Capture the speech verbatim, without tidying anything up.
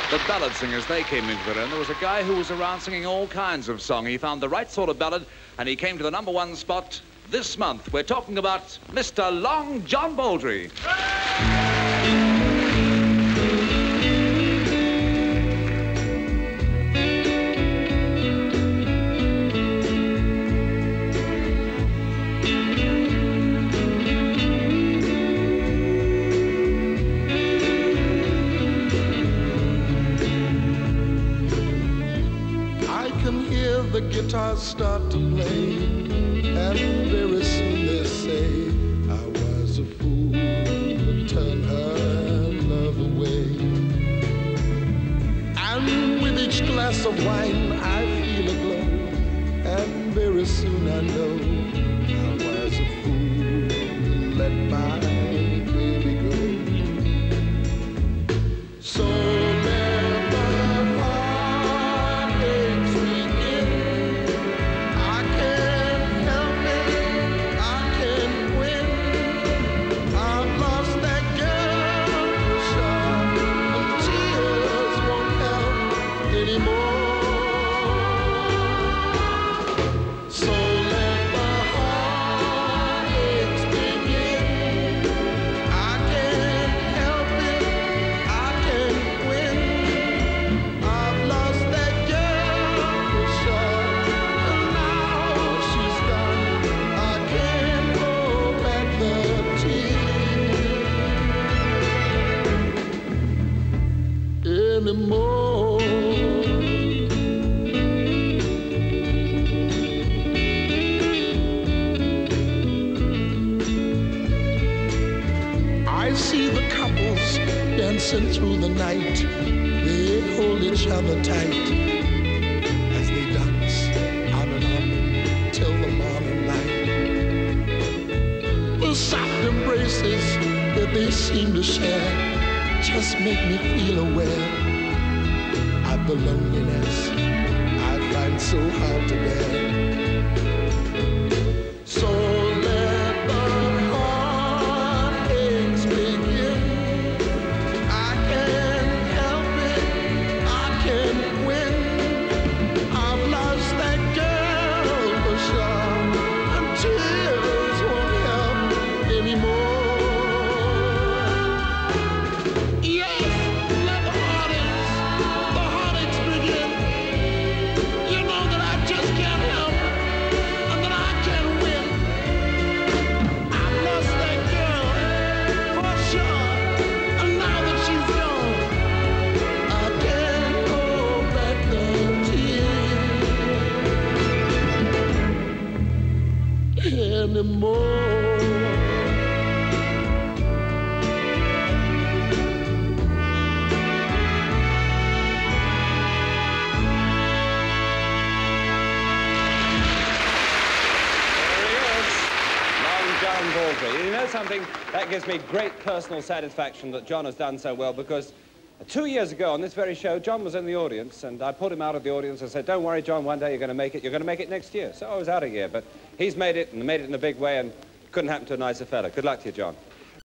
The ballad singers, they came into it, and there was a guy who was around singing all kinds of song. He found the right sort of ballad, and he came to the number one spot this month. We're talking about Mister Long John Baldry. The guitars start to play, and very soon they say I was a fool to turn her love away. And with each glass of wine I feel a glow, and very soon I know I was a fool to let my baby go. So anymore. I see the couples dancing through the night. They hold each other tight as they dance on and on till the morning light. The soft embraces that they seem to share just make me feel aware of the loneliness I find so hard to bear. So let the heartaches begin. I can't help it, I can't win. I've lost that girl for sure, and tears won't help anymore. Anymore. John Baldry. You know something? That gives me great personal satisfaction that John has done so well, because two years ago on this very show, John was in the audience, and I pulled him out of the audience and said, don't worry, John, one day you're going to make it. You're going to make it next year. So I was out a year, but he's made it, and made it in a big way, and couldn't happen to a nicer fella. Good luck to you, John.